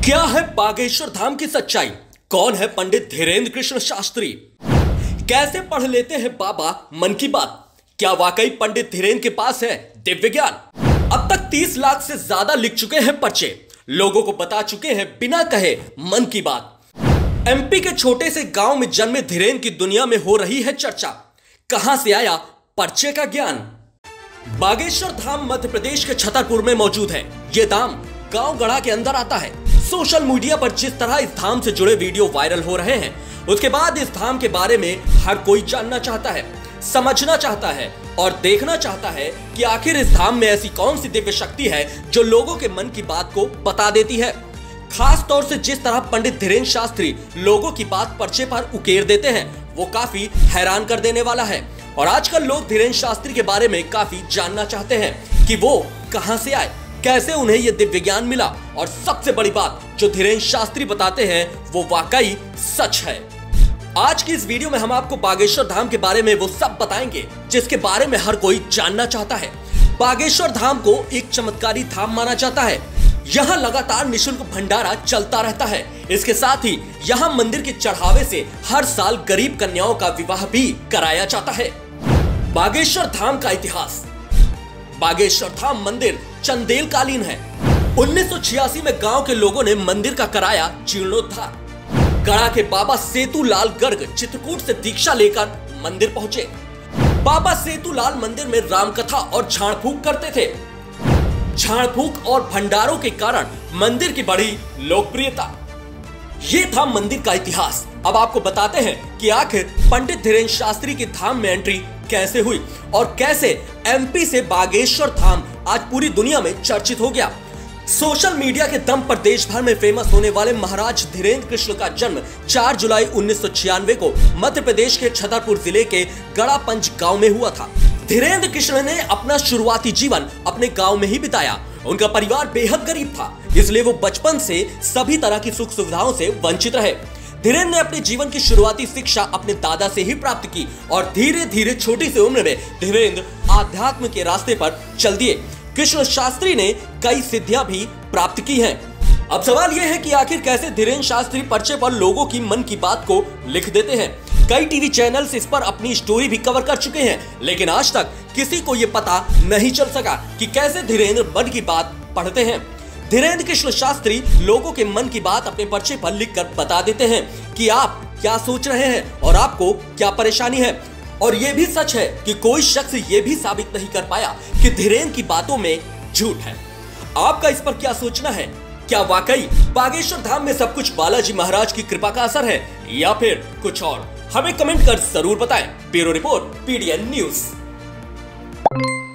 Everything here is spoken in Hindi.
क्या है बागेश्वर धाम की सच्चाई? कौन है पंडित धीरेन्द्र कृष्ण शास्त्री? कैसे पढ़ लेते हैं बाबा मन की बात? क्या वाकई पंडित धीरेन्द्र के पास है दिव्य ज्ञान? अब तक 30 लाख से ज्यादा लिख चुके हैं पर्चे, लोगों को बता चुके हैं बिना कहे मन की बात। एमपी के छोटे से गांव में जन्मे धीरेन्द्र की दुनिया में हो रही है चर्चा। कहां से आया पर्चे का ज्ञान? बागेश्वर धाम मध्य प्रदेश के छतरपुर में मौजूद है। यह धाम गांव गढ़ा के अंदर आता है। सोशल मीडिया पर जिस तरह इस धाम से जुड़े वीडियो वायरल हो रहे हैं, उसके बाद इस धाम के बारे में हर कोई जानना चाहता है, समझना चाहता है और देखना चाहता है कि आखिर इस धाम में ऐसी कौन सी दिव्य शक्ति है जो लोगों के मन की बात को बता देती है। खास तौर से जिस तरह पंडित धीरेन्द्र शास्त्री लोगों की बात पर्चे पर उकेर देते हैं, वो काफी हैरान कर देने वाला है। और आजकल लोग धीरेन्द्र शास्त्री के बारे में काफी जानना चाहते हैं कि वो कहां से आए, कैसे उन्हें यह दिव्य ज्ञान मिला, और सबसे बड़ी बात जो धीरेन्द्र शास्त्री बताते हैं वो वाकई सच है। आज की इस वीडियो में हम आपको बागेश्वर धाम के बारे में वो सब बताएंगे जिसके बारे में हर कोई जानना चाहता है। बागेश्वर धाम को एक चमत्कारी धाम माना जाता है। यहाँ लगातार निःशुल्क भंडारा चलता रहता है। इसके साथ ही यहाँ मंदिर के चढ़ावे से हर साल गरीब कन्याओं का विवाह भी कराया जाता है। बागेश्वर धाम का इतिहास। बागेश्वर धाम मंदिर चंदेल कालीन है। 1986 में गांव के लोगों ने मंदिर का कराया जीर्णोद्धार। गढ़ा के बाबा सेतुलाल गर्ग चित्रकूट से दीक्षा लेकर मंदिर पहुंचे। बाबा सेतुलाल मंदिर में रामकथा और झाड़ फूक करते थे। झाड़ फूक और भंडारों के कारण मंदिर की बढ़ी लोकप्रियता। ये था मंदिर का इतिहास। अब आपको बताते हैं कि आखिर पंडित धीरेन्द्र शास्त्री की धाम में एंट्री कैसे हुई और कैसे एमपी से बागेश्वर धाम आज पूरी दुनिया में चर्चित हो गया। सोशल मीडिया के दम पर देश भर में फेमस होने वाले महाराज धीरेन्द्र कृष्ण का जन्म 4 जुलाई 1996 को मध्य प्रदेश के छतरपुर जिले के गड़ापंच गांव में हुआ था। धीरेन्द्र कृष्ण ने अपना शुरुआती जीवन अपने गांव में ही बिताया। उनका परिवार बेहद गरीब था, इसलिए वो बचपन से सभी तरह की सुख सुविधाओं से वंचित रहे। धीरेन्द्र ने अपने जीवन की शुरुआती शिक्षा अपने दादा से ही प्राप्त की और धीरे धीरे छोटी सी उम्र में धीरेन्द्र आध्यात्म के रास्ते पर चल दिए। कृष्ण शास्त्री ने कई सिद्धियां भी प्राप्त की हैं। अब सवाल यह है कि आखिर कैसे धीरेन्द्र शास्त्री पर्चे पर लोगों की मन की बात को लिख देते हैं। कई टीवी चैनल्स इस पर अपनी स्टोरी भी कवर कर चुके हैं, लेकिन आज तक किसी को यह पता नहीं चल सका कि कैसे धीरेन्द्र मन की बात पढ़ते हैं। धीरेन्द्र कृष्ण शास्त्री लोगों के मन की बात अपने पर्चे पर लिखकर बता देते हैं कि आप क्या सोच रहे हैं और आपको क्या परेशानी है। और ये भी सच है कि कोई शख्स ये भी साबित नहीं कर पाया कि धीरेन्द्र की बातों में झूठ है। आपका इस पर क्या सोचना है? क्या वाकई बागेश्वर धाम में सब कुछ बालाजी महाराज की कृपा का असर है या फिर कुछ और? हमें कमेंट कर जरूर बताएं। Bureau report, PDN news.